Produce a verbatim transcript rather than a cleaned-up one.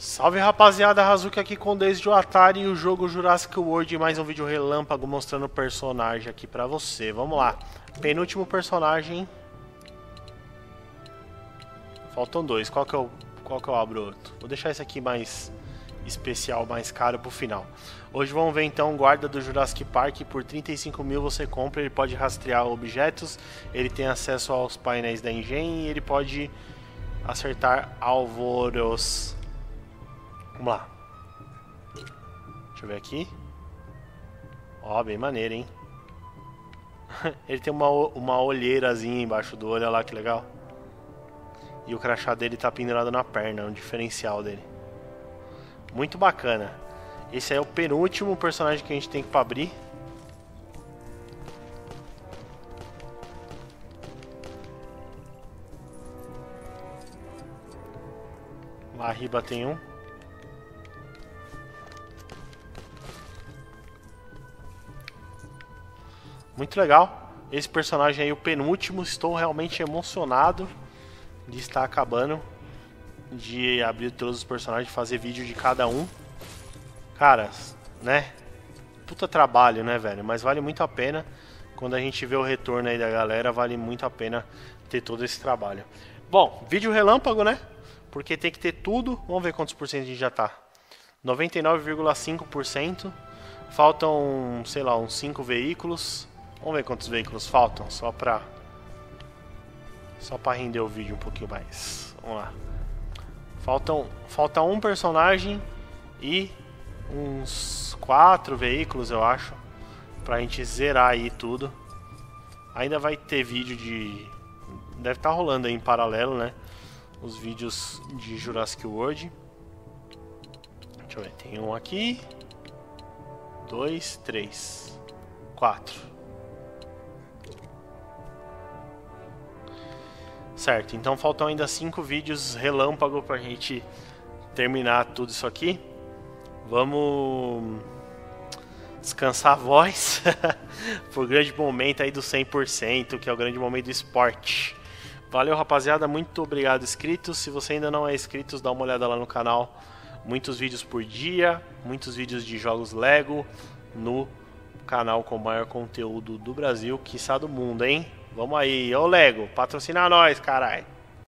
Salve rapaziada, Hazuki aqui com Desde o Atari e o jogo Jurassic World, mais um vídeo relâmpago mostrando o personagem aqui pra você. Vamos lá, penúltimo personagem. Faltam dois, qual que eu, qual que eu abro outro? Vou deixar esse aqui mais especial, mais caro pro final. Hoje vamos ver então o guarda do Jurassic Park. Por trinta e cinco mil você compra, ele pode rastrear objetos, ele tem acesso aos painéis da engine e ele pode acertar alvoros. Vamos lá. Deixa eu ver aqui. Ó, bem maneiro, hein? Ele tem uma, uma olheirazinha embaixo do olho, olha lá que legal. E o crachá dele tá pendurado na perna, um diferencial dele. Muito bacana. Esse aí é o penúltimo personagem que a gente tem que abrir. Lá arriba tem um. Muito legal. Esse personagem aí, o penúltimo, estou realmente emocionado de estar acabando de abrir todos os personagens, fazer vídeo de cada um. Cara, né? Puta trabalho, né, velho? Mas vale muito a pena. Quando a gente vê o retorno aí da galera, vale muito a pena ter todo esse trabalho. Bom, vídeo relâmpago, né? Porque tem que ter tudo. Vamos ver quantos por cento a gente já tá. noventa e nove vírgula cinco por cento. Faltam, sei lá, uns cinco veículos. Vamos ver quantos veículos faltam, só pra... Só pra render o vídeo um pouquinho mais. Vamos lá. Faltam, falta um personagem e uns quatro veículos, eu acho, pra gente zerar aí tudo. Ainda vai ter vídeo de... Deve estar rolando aí em paralelo, né? Os vídeos de Jurassic World. Deixa eu ver, tem um aqui. Dois, três, quatro. Certo, então faltam ainda cinco vídeos relâmpago pra gente terminar tudo isso aqui. Vamos descansar a voz pro grande momento aí do cem por cento, que é o grande momento do esporte. Valeu rapaziada, muito obrigado inscritos. Se você ainda não é inscrito, dá uma olhada lá no canal. Muitos vídeos por dia, muitos vídeos de jogos Lego no canal com o maior conteúdo do Brasil, quiçá do mundo, hein? Vamos aí, ô Lego, patrocina nós, caralho.